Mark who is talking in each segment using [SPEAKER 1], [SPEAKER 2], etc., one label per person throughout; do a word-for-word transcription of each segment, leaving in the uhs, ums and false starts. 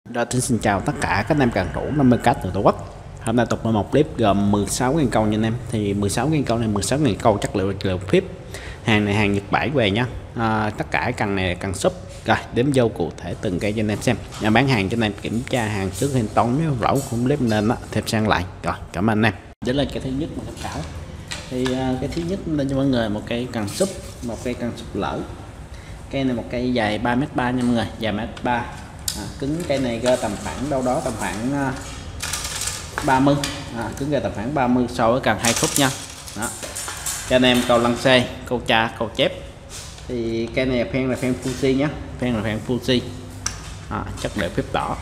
[SPEAKER 1] Rồi, xin chào tất cả các anh em càng thủ năm mươi k từ Tổ Quốc. Hôm nay tục là một clip gồm mười sáu nghìn câu nha anh em. Thì mười sáu nghìn câu này mười sáu nghìn câu chất liệu liệu phíp. Hàng này hàng Nhật Bản về nhá. À, tất cả cần này cần sub. Rồi, đếm vô cụ thể từng cây cho anh em xem. Nhà bán hàng cho anh em kiểm tra hàng trước hình tống, nếu lỗi không clip nên đó, thêm sang lại. Rồi, cảm ơn anh em. Đến lên cái thứ nhất mà tham khảo. Thì uh, cái thứ nhất lên cho mọi người một cây cần sub, một cây cần sub lỡ. Cây này một cây dài ba mét ba nha mọi người, dài mét ba. À, cứng cây này rơi tầm khoảng đâu đó tầm khoảng uh, ba mươi, à, cứng rơi tầm khoảng ba mươi so với cần hai khúc nha. Đó. Cho anh em câu lăng xê, câu cha, câu chép. Thì cây này phen là phen Fuji nhé, phen là phen Fuji. À, chất liệu phíp đỏ.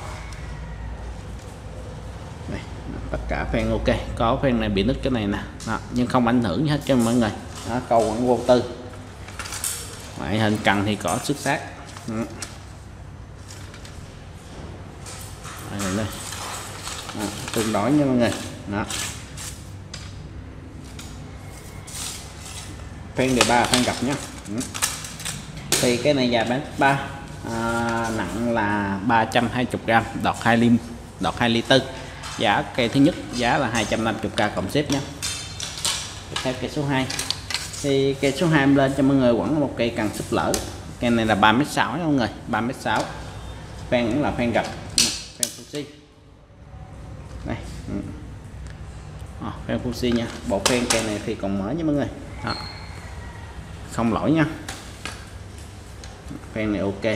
[SPEAKER 1] Đây, tất cả phen ok, có phen này bị nứt cái này nè, đó, nhưng không ảnh hưởng hết cho mọi người. Đó, câu vẫn vô tư. Ngoại hình cần thì có xuất sắc. Ừ. Đây, đây. À, tương đối nha mọi người. Đó. Phen đề ba phen gặp nhé. Ừ. Thì cái này dài bán ba, à, nặng là ba trăm hai mươi gram, đọt hai ly, đọt hai ly tư. Giá cây thứ nhất giá là hai trăm năm mươi k cộng ship nhé. Tiếp theo cây số hai. Thì cây số hai em lên cho mọi người vẫn một cây cần súp lỡ. Cây này là ba mét sáu nha mọi người, ba mét sáu. Phen cũng là phen gặp, phen Fuji. Đây. Ừ. À, phen Fuji nha. Bộ phen cây này thì còn mới nha mọi người. Đó. Không lỗi nha. Phen này ok.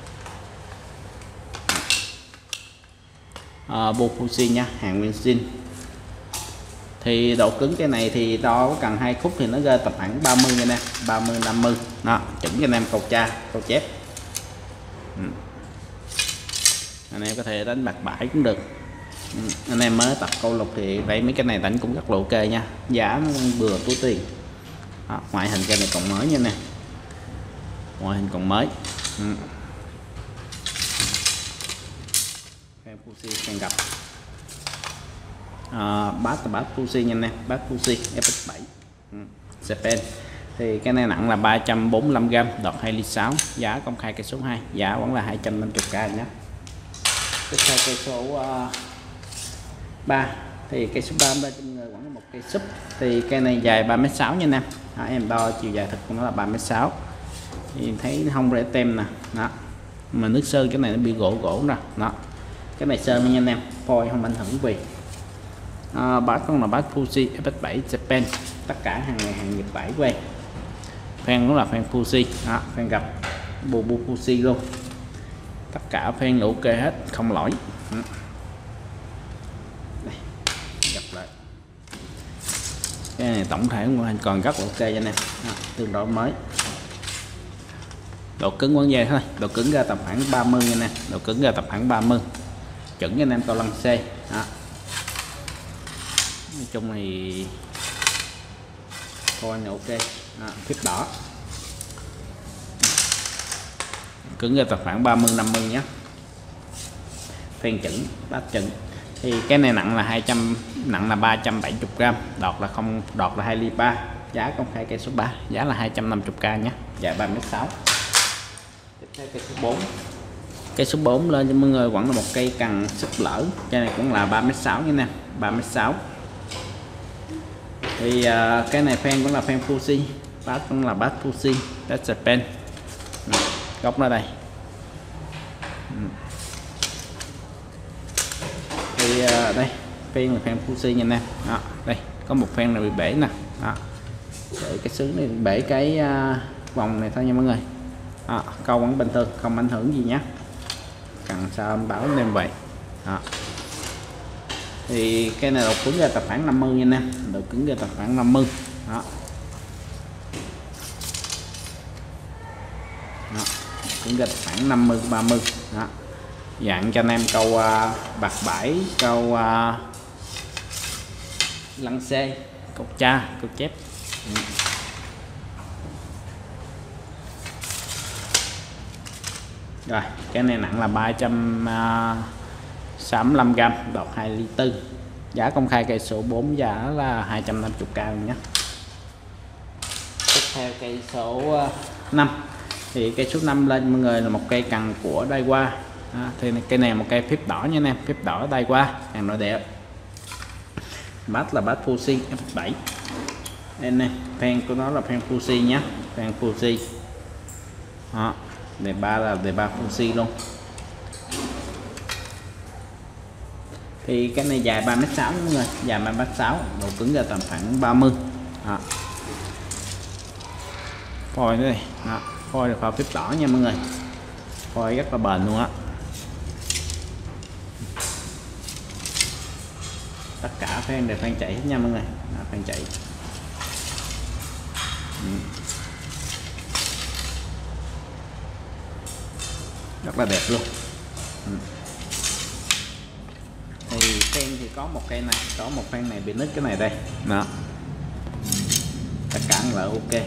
[SPEAKER 1] À, bộ Fuji nha, hàng nguyên zin. Thì độ cứng cái này thì đo có cần hai khúc thì nó rơi tầm khoảng ba mươi nha nè, ba mươi năm mươi. Đó, chuẩn cho anh em câu cha, câu chép. Ừ. Anh em có thể đánh bạc bãi cũng được. Ừ. Anh em mới tập câu lục thì đây mấy cái này đánh cũng rất là ok nha, giá nó vừa túi tiền. Đó, ngoại hình cái này còn mới nha nè, ngoại hình còn mới. Ừ. Em Fuji đang gặp. À, bát là bát Fuji nha anh em, bát Fuji ép ích bảy. Ừ. Japan. Thì cái này nặng là ba trăm bốn mươi lăm gram, đọt hai ly sáu. Giá công khai cây số hai, giá vẫn là hai trăm năm mươi k nhé. Tiếp theo cây số uh, ba. Thì cây số ba bên trong người vẫn là một cây súp. Thì cây này dài ba mét sáu nha anh em. Đó, em đo chiều dài thực của nó là ba mét sáu. Thì thấy không rẽ tem nè. Đó. Mà nước sơn cái này nó bị gỗ gỗ nè. Đó. Cái này sơn nha anh em, phôi không ảnh hưởng vì. À, bát con là bát Fuji ép ích bảy Japan, tất cả hàng này hàng Nhật Bản quay. Phen cũng là phen Fuji, đó, phen gặp bù bù Fuji luôn, tất cả phen là ok hết, không lỗi. Đây, gặp lại cái này tổng thể ngoại hình còn rất là ok cho anh em, tương đối mới. Độ cứng vẫn vậy thôi, độ cứng ra tầm khoảng ba mươi nha nè, độ cứng ra tầm khoảng ba mươi, chuẩn cho anh em câu lăng C. Đó. Nói chung thì coi này ok. À, phíp đỏ cứng ra tầm khoảng ba mươi năm mươi nhé. Phen chuẩn, bát chuẩn. Thì cái này nặng là hai trăm, nặng là ba trăm bảy mươi gram, đọt là không, đọt là hai ly ba. Giá công khai cây số ba, giá là hai trăm năm mươi k nhé, dài ba mét sáu. Tiếp theo cây số bốn. Cây số bốn lên cho mọi người vẫn là một cây cần súp lỡ, cây này cũng là ba mét sáu nha nè, ba mét sáu. Thì uh, cái này phen cũng là phen Fuji, bát cũng là bát Fuji, bát Japan. Góc nó đây. Ừ. Thì uh, đây phen là phen Fuji nha nè. Đó, đây có một phen là bị bể nè. Đó. Để cái xứ này bể cái uh, vòng này thôi nha mọi người. Đó, câu vẫn bình thường, không ảnh hưởng gì nhé. Cần sao em báo em vậy. Đó. Thì cái này độ cứng ra tầm khoảng năm mươi nha nè, độ cứng ra tầm khoảng năm mươi. Đó. Đó. Cứng ra tầm khoảng năm mươi ba mươi. Đó. Dạng cho anh em câu uh, bạc bãi, câu uh, lăng xê, câu cha, câu chép. Ừ. Rồi, cái này nặng là ba trăm sáu mươi lăm gram, đọt hai ly tư. Giá công khai cây số bốn, giá là hai trăm năm mươi k nhé. Tiếp theo cây số năm. Thì cây số năm lên mọi người là một cây cần của Daiwa. Đó, thì cái này một cây phíp đỏ nha anh em, phíp đỏ tay qua hàng nội địa. Bát là bát Fuji ép bảy đây nè, phen của nó là phen Fuji nhé, phen Fuji. Đó, đề ba là đề ba Fuji luôn. Thì cái này dài ba mét sáu mọi người, dài ba mét sáu, độ cứng ra tầm khoảng ba mươi. Đó. Phôi đây, đó, phôi là phôi phíp đỏ nha mọi người, phôi rất là bền luôn á. Tất cả phen đều phen chảy hết nha mọi người, đó, phen chảy. Ừ. Rất là đẹp luôn. Ừ. Thì phen thì có một cây này, có một phen này bị nứt cái này đây, đó. Tất cả là ok.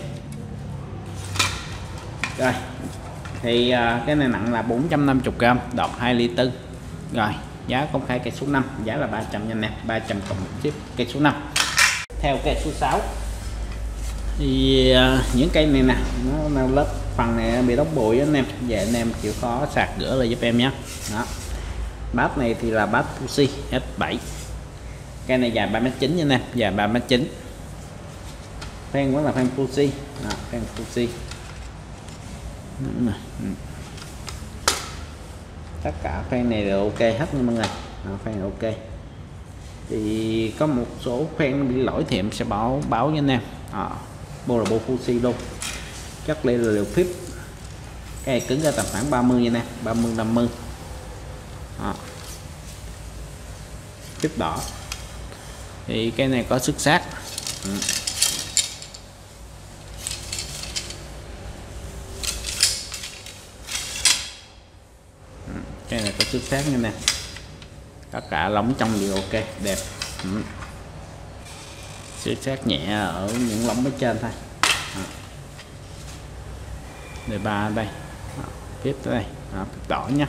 [SPEAKER 1] Rồi thì uh, cái này nặng là bốn trăm năm mươi gam, đọt hai ly tư. Rồi giá công khai cây số năm, giá là ba trăm nha anh em, ba trăm cộng một ship. Cây số năm theo cây số sáu thì uh, những cây này nè nó, nó lớp phần này bị đóng bụi anh em, về anh em chịu khó sạc rửa lại giúp em nhé. Đó, bát này thì là bát Fuji ép bảy, cây này dài ba mét chín nha anh em, dài ba mét chín. Phen vẫn là phen Fuji, đó, phen Fuji. Ừ. Tất cả phen này đều ok hết nha mọi người, đó, phen ok. Thì có một số phen bị lỗi thì em sẽ báo báo với anh em. À, bộ là bộ Fuji luôn, chất đây là liều phíp, cái này cứng ra tầm khoảng ba mươi nha nè, ba mươi năm mươi. Phíp đỏ thì cái này có xuất sắc. Ừ. Cái này có xuất sắc nha nè, tất cả lóng trong đều ok đẹp. Ừ. Xuất sắc nhẹ ở những lóng ở trên thôi. Đề ba đây, tiếp tới đây, phíp đỏ nhá.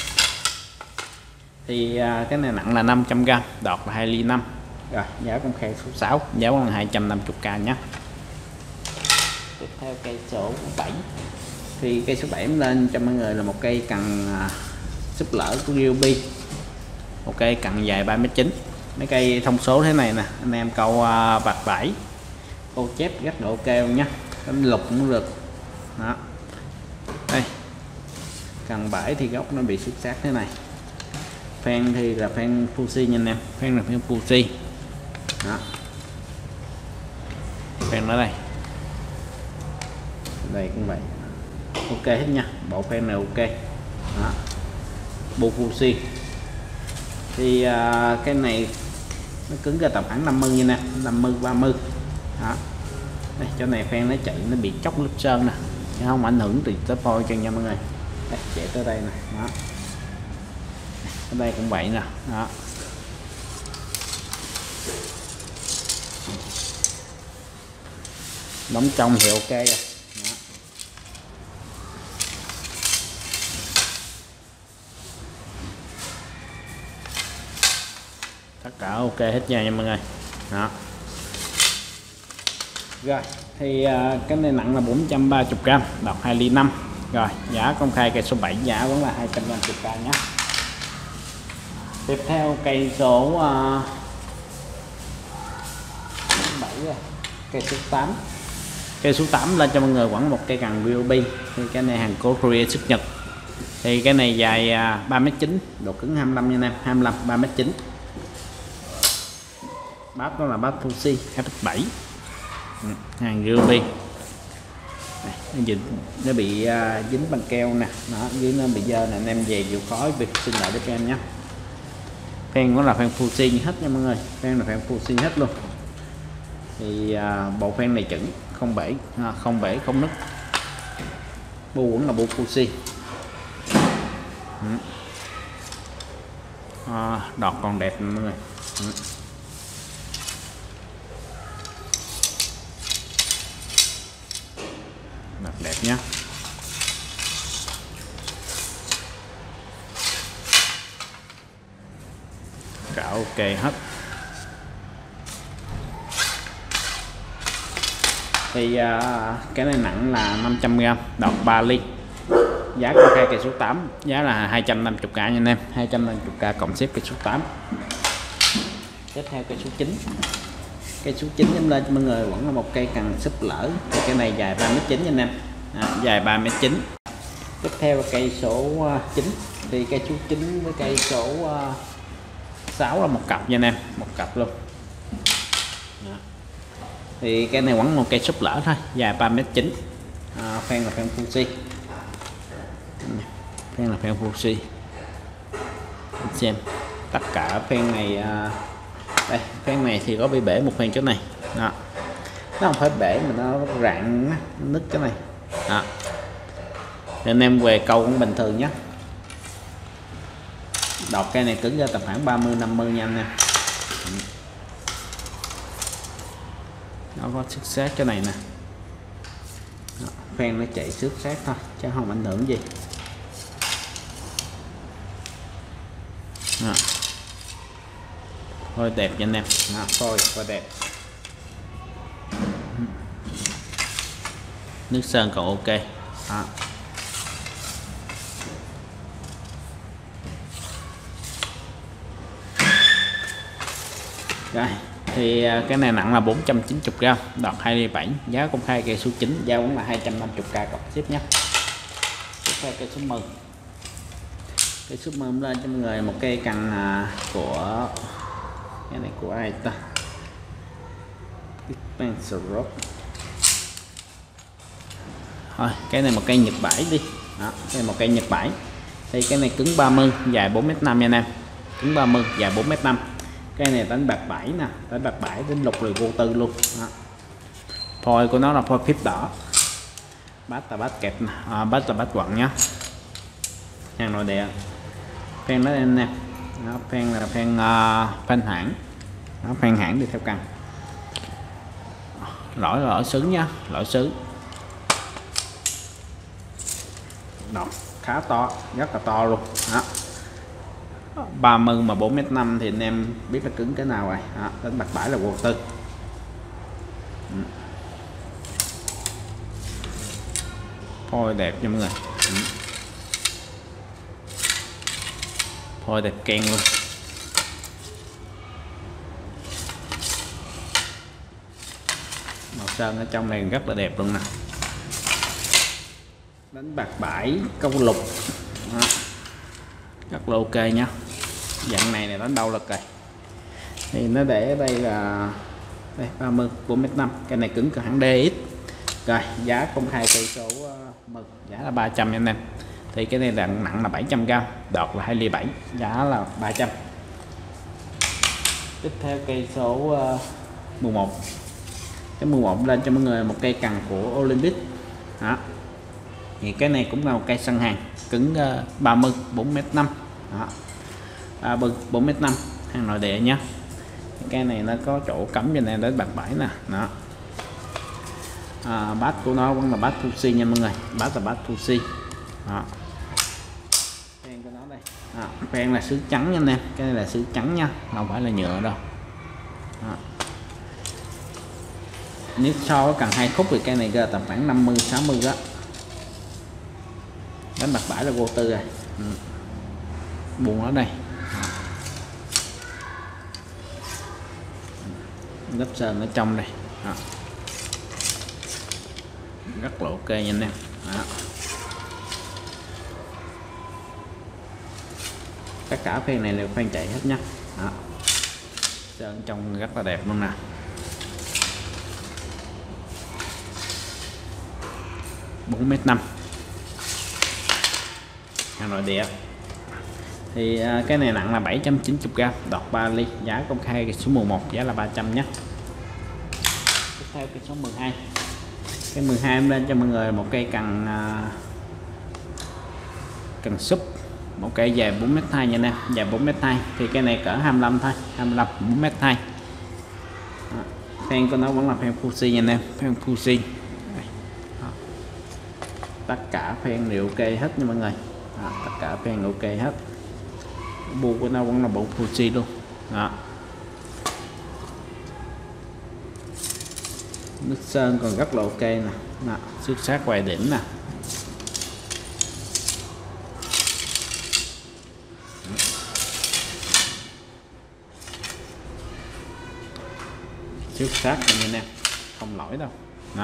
[SPEAKER 1] Thì à, cái này nặng là năm trăm gam, đọt là hai ly năm. Rồi giá công khai số sáu, giá là hai trăm năm mươi k nhé. Tiếp theo cây số bảy thì cây số bảy lên cho mọi người là một cây cần à, súp lỡ của Ryobi, một cây cần dài ba mét chín. Mấy cây thông số thế này nè anh em câu à, bạc bảy, câu chép rất là ok luôn nhé, đánh lục cũng được. Đó, đây cần bãi thì gốc nó bị xuất sắc thế này. Phen thì là phen Fuji nha anh em, phen là phen Fuji. Đó, phen ở đây, đây cũng vậy, ok hết nha, bộ phen này ok. Đó, bộ Fuji thì uh, cái này nó cứng ra tầm khoảng năm mươi như nè, năm mươi ba mươi. Đó, đây chỗ này phen nó chạy nó bị chóc lớp sơn nè, chứ không ảnh hưởng từ tới phôi cho nha mọi người. Đây, chạy tới đây nè, đó, ở đây cũng vậy nè. Đó, đóng trong thì ok rồi. Đó. Tất cả ok hết nha nha mọi người. Đó, rồi thì uh, cái này nặng là bốn trăm ba mươi gam, đọt hai ly năm. Rồi giá công khai cây số bảy, giá vẫn là hai trăm năm mươi k nhé. Tiếp theo cây số uh, bảy rồi, cây số tám. Cây số tám lên cho mọi người khoảng một cây cần Ryobi, thì cái này hàng của Korea xuất Nhật. Thì cái này dài uh, ba mét chín, độ cứng hai mươi lăm nha anh em, hai mươi lăm, ba mét chín. Bát nó là bát Fuji ép bảy, ừ, hàng Ryobi. Này, nó, dính, nó bị uh, dính băng keo nè, nó dưới nó bị dơ nè, anh em về chịu khó việc xin lại cho em nhé. Phen nó là phen Fuji hết nha mọi người, phen là phen Fuji hết luôn. Thì uh, bộ phen này chuẩn, không bể, uh, không bể không nứt. Bu vẫn là bu Fuji. Ừ. Uh, đọt còn đẹp mọi người. Ừ. Đọt đẹp nhé. Cả ok hết. Thì uh, cái này nặng là năm trăm gam, đọt ba ly. giá công khai cây số tám, giá là hai trăm năm mươi k nha anh em, hai trăm năm mươi k cộng xếp cây số tám. Tiếp theo cây số chín. Cây số chín em lên cho mọi người vẫn là một cây cần súp lỡ, cái này dài ba mét chín nha anh em, à, dài ba mét chín. Tiếp theo là cây số chín, thì cây số chín với cây số sáu là một cặp nha anh em, một cặp luôn. Đó. Thì cái này vẫn một cây súp lỡ thôi, dài ba mét chín, à, phen là phen Fuji, phen là phen Fuji. Xem tất cả phen này, à, đây phen này thì có bị bể một phen chỗ này. Đó. Nó không phải bể mà nó rạn, nó nứt cái này. Đó. Thì anh em về câu cũng bình thường nhé. Đọt cây này cứng ra tầm khoảng ba mươi năm mươi nha anh em. Nó có xước sát cái này nè. Đó, phen nó chạy xước sát thôi chứ không ảnh hưởng gì. Đó. Thôi đẹp nha anh em. Đó, thôi thôi đẹp. Nước sơn còn ok. Đó. Rồi thì cái này nặng là bốn trăm chín mươi gram, đọt hai ly bảy, giá công khai cây số chín, giá vẫn là hai trăm năm mươi k cộng ship nhé. Tiếp theo cây số mười. Cây số mười lên cho mọi người một cây cần của cái này của ai ta, thôi cái này một cây Nhật Bãi đi. Đó, cái này một cây Nhật Bãi, thì cái này cứng ba mươi, dài bốn mét năm nha anh em, cứng ba mươi, dài bốn mét năm. Cây này đánh bạc bảy nè, đánh bạc bảy đến lục rồi vô tư luôn. Đó. Phôi của nó là phôi phíp đỏ, bát là bát kẹp, à, bát là bát quặng nhá, hàng nội địa. Phen đó em nè, nó phen là phen uh, phen hãng, nó phen hãng đi theo cần. Lõi là lõi sứ nhá, lõi sứ. Đọt khá to, rất là to luôn. Đó. ba mươi mà bốn mét năm thì anh em biết là cứng cái nào rồi. Đó, đánh bạc bãi là vô tư. Ừ. Phôi đẹp nha mọi người. Ừ. Phôi đẹp keng luôn. Màu sơn ở trong này rất là đẹp luôn nè. Đánh bạc bãi câu lục. Đó. Rất là ok nhá. Dạng này này đánh đâu lực rồi. Thì nó để ở đây là đây ba mươi bốn mét năm, cái này cứng của hãng đê ích. Rồi giá công khai cây số mực giá là ba trăm anh em. Thì cái này là nặng là bảy trăm gram, đọt là hai ly bảy, giá là ba trăm. Tiếp theo cây số mười một. Cái mười một lên cho mọi người một cây cần của Olympic. Đó. Thì cái này cũng là một cây săn hàng, cứng ba mươi bốn mét năm. Đó. ba mươi bốn mét năm, hàng nội địa nhé. Cái này nó có chỗ cắm cho này đến bạc bãi nè. Đó. À, bát của nó vẫn là bát Fuji nha mọi người, bát là bát Fuji. Đó. Phen của nó đây. À, phen là sứ trắng nha anh em, cái này là sứ trắng nha, không phải là nhựa đâu. Đó. Nếu so với cần hai khúc thì cây này ra tầm khoảng năm mươi sáu mươi đó. Đánh bạc bãi là vô tư rồi. Ừ. Buồn ở đây. Lớp sơn ở trong đây. Đó. Rất là ok nha anh em. Đó. Tất cả phen này đều phen chạy hết nhá. Đó. Sơn trong rất là đẹp luôn nè. bốn mét năm, hàng nội địa. Thì uh, cái này nặng là bảy trăm chín mươi gram, đọt ba ly, giá công khai cái số mười một, giá là ba trăm nhé. Tiếp theo cái số mười hai. Cái mười hai em lên cho mọi người một cây cần uh, cần súp, một cây dài bốn mét hai nha nè, dài bốn mét hai. Thì cái này cỡ hai mươi lăm thôi, hai mươi lăm bốn mét hai. Phen của nó vẫn là phen Fuji nha nè, phen Fuji. Tất cả phen đều ok hết nha mọi người. Đó, tất cả phen ok hết. Bu của nó vẫn là bộ Fuji luôn. Đó. Nước sơn còn rất là ok nè. Đó, xước sát ngoài đỉnh nè. xuất sắc cho anh em, không lỗi đâu. Đó.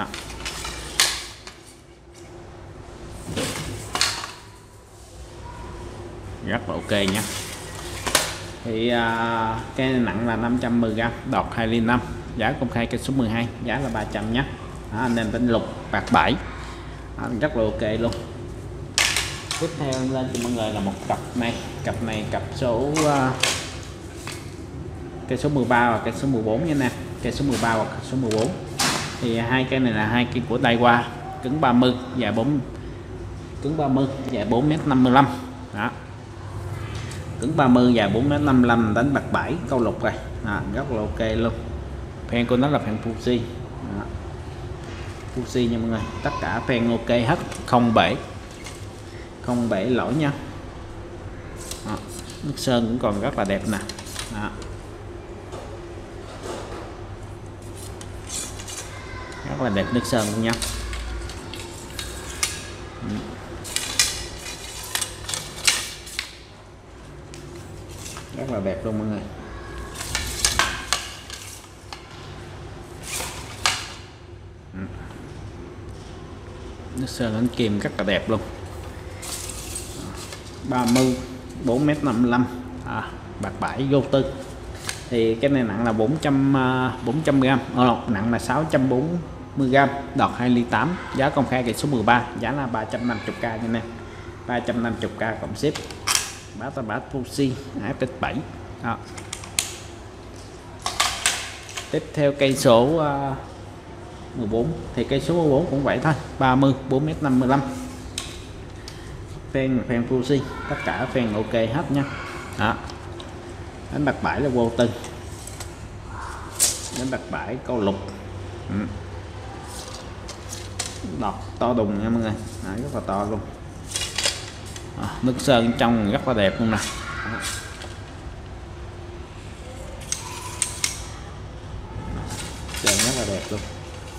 [SPEAKER 1] Rất là ok nhé. Thì à, cái nặng là năm trăm mười gam, đọt hai ly năm, giá công khai cây số mười hai, giá là ba trăm nhé. Đó, anh em đánh lục bạc bảy. Đó, rất là ok luôn. Tiếp theo lên cho mọi người là một cặp này, cặp này cặp số uh, cây số mười ba và cây số mười bốn nha nè, cây số mười ba và cây số mười bốn. Thì hai cây này là hai cây của Daiwa, cứng ba mươi, dài bốn, cứng ba mươi, dài bốn mét năm mươi lăm. Đó. Cứng ba mươi, dài bốn mét năm mươi lăm, đánh bạc bảy câu lục rồi. À, rất là ok luôn. Phen của nó là phen Fuji. Đó. Fuji nha mọi người, tất cả phen ok hết, không bể, không bể lỗi nha. Đó. Nước sơn cũng còn rất là đẹp nè. Đó. Rất là đẹp nước sơn luôn nha. Rất là đẹp luôn mọi người. Nước sơn ánh kim rất là đẹp luôn. ba mươi, bốn mét năm mươi lăm, à, bạc bảy vô tư. Thì cái này nặng là bốn trăm, bốn trăm gam, ờ, nặng là sáu trăm bốn mươi gam, đọt hai ly tám, giá công khai cây số mười ba, giá là ba trăm năm mươi k nha nè, ba trăm năm mươi k cộng ship. Bát là bát Fuji ép ích bảy. Đó. Tiếp theo cây số uh, mười bốn, thì cây số mười bốn cũng vậy thôi, ba mươi, bốn mét năm mươi lăm. Phen phen Fuji, tất cả phen ok hết nha. Đó. Đánh bạc bảy là vô tư, đánh bạc bảy câu lục. Ừ. Đọt to đùng nha mọi người. Đó, rất là to luôn. À, nước sơn trong rất là đẹp luôn nè. Đó. Sơn rất là đẹp luôn.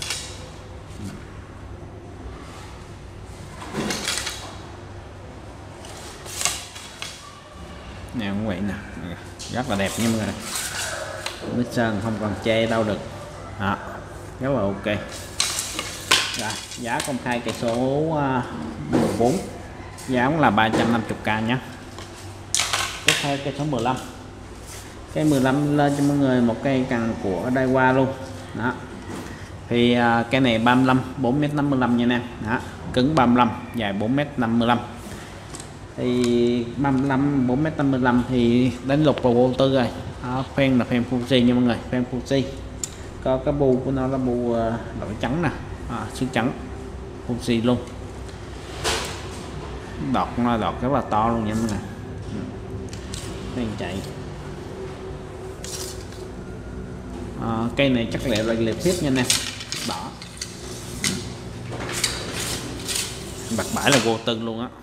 [SPEAKER 1] Nè cũng vậy nè, rất là đẹp nha mọi người. Nước sơn không còn che đâu được. Đó. Rất là ok. Rồi, giá công khai cây số mười bốn, giá cũng là ba trăm năm mươi k nhé. Tiếp theo cây số mười lăm, cây mười lăm lên cho mọi người một cây cần của Daiwa luôn. Đó. Thì uh, cây này ba mươi lăm, bốn mét năm mươi lăm nha nè. Đó. Cứng ba mươi lăm, dài bốn mét năm mươi lăm. Thì ba mươi lăm, bốn mét năm mươi lăm thì đánh lục vào vô tư rồi. Đó, phen là phen Fuji nha mọi người, phen Fuji. Có cái bu của nó là bu uh, lỗi trắng nè, à, xương trắng Fuji luôn. Đọt nó đọt rất là to luôn nha mọi người. Đang chạy. À, cây này chắc lẹ là liệp tiếp nha nè. Đỏ. Bạc bãi là vô tư luôn á.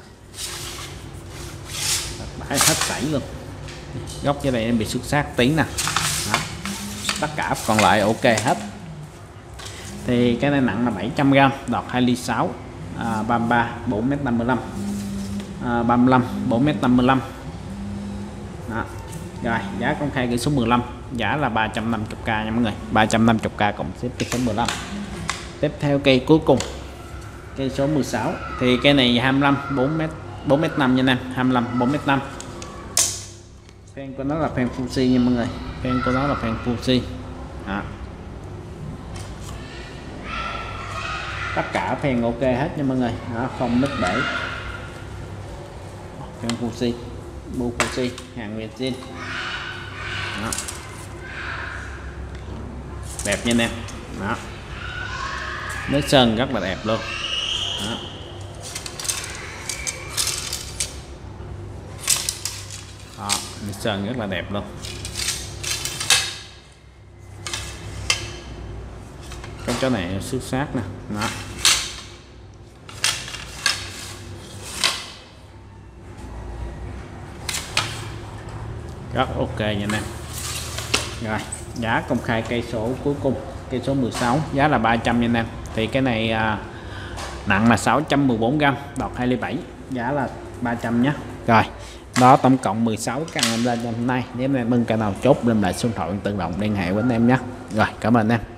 [SPEAKER 1] Bạc bãi hết sảy luôn. Góc dưới đây em bị xuất sát tí nè. Đó. Tất cả còn lại ok hết. Thì cái này nặng là bảy trăm gam, đọt hai ly sáu, à, ba mươi ba, bốn mét năm mươi lăm, à, ba mươi lăm, bốn mét năm mươi lăm. Đó. Rồi, giá công khai cây số mười lăm, giá là ba trăm năm mươi k nha mọi người, ba trăm năm mươi k cộng ship cây số mười lăm. Tiếp theo cây cuối cùng, cây số mười sáu, thì cây này hai mươi lăm, bốn mét, bốn mét năm nha em, hai mươi lăm, bốn mét năm. Phen của nó là phen Fuji nha mọi người, phen của nó là phen Fuji. Đó. Tất cả phen ok hết nha mọi người. Đó, không nứt bể. Phen Fuji, bu Fuji, hàng nguyên zin. Đó. Đẹp nha em. Đó. Nước sơn rất là đẹp luôn. Đó. Đó, nước sơn rất là đẹp luôn. Cái chỗ này xuất sắc nè. Đó. Rất ok nha em. Rồi, giá công khai cây số cuối cùng, cây số mười sáu, giá là ba trăm nha em. Thì cái này à, nặng là sáu trăm mười bốn gam, đọt hai ly bảy, giá là ba trăm nhé. Rồi, Đó, tổng cộng mười sáu căn em lên hôm nay. Nếu em ưng cái nào chốt lên lại số điện thoại tự động liên hệ với anh em nhé. Rồi, cảm ơn em.